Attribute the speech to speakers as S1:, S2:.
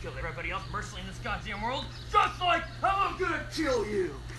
S1: killed everybody else mercilessly in this goddamn world, just like how I'm gonna kill you!